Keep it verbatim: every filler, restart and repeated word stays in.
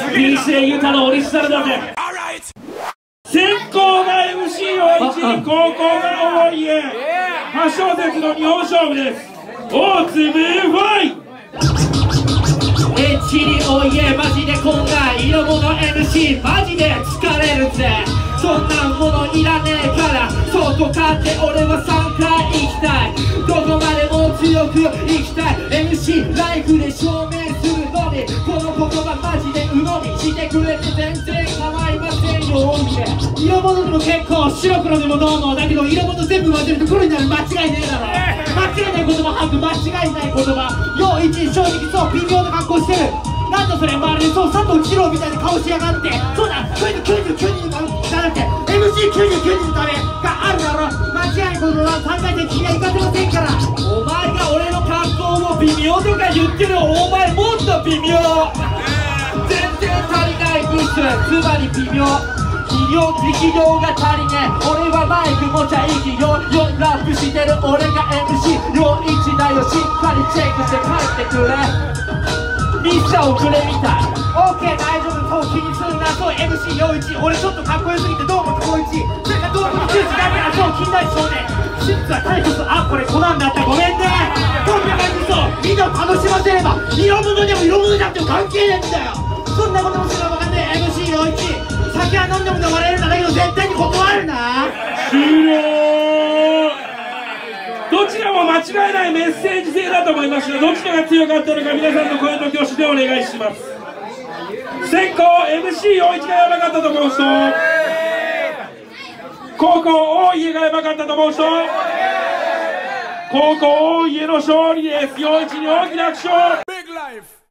ピーシー ユタのオリジナルだぜ。先行が エムシー をいちに後攻が大家はち小節の日本勝負です。大粒ファイエッチにおいえマジでこんな色物 エムシー マジで疲れるぜ。そんなものいらねえから外買って俺はさんかい行きたい。どこまでも強く行きたい。 エムシー ライフで証明するのにこの言葉マジで鵜呑みしてくれて全然構いませんよ。色物でも結構白黒でもどうもだけど色物全部混ぜると黒になる。間違いねえだろ。間違いない言葉吐く間違いない言葉よ。いち正直そう微妙な格好してる。なんだそれまるでそう佐藤二郎みたいな顔しやがって。そうだきゅうじゅうきゅうにんじゃなくて エムシーきゅうじゅうきゅうにんのためがあるだろ。間違いないことはさんかいせん君は行かせませんから。お前が俺の格好を微妙とか言ってる。お前もっと微妙。全然足りない物質つまり微妙。医療力量が足りねえ。俺はマイク持ちゃいきよよラップしてる俺が エムシー 陽一だよ。しっかりチェックして帰ってくれ。ミッションくれみたい。オッケー大丈夫そう気にするな。そう エムシー 陽一俺ちょっとかっこよすぎてどうも光一それからどうも九時だからそう近代少年シッツは体力あこれコナンだったごめんね。こんな感じそうみんなを楽しませれば色物でも色物じゃなくても関係ねえんだよ。そんなこともすれば分かんない エムシー 陽一酒は飲んでも飲まれるんだけど絶対に断るな。終了。どちらも間違いないメッセージ性だと思いますがどちらが強かったのか皆さんの声と挙手でお願いします。先行 エムシー 陽一がやばかったと思う人、後攻大家がやばかったと思う人、後攻大家の勝利です。陽一に大きな拍手を。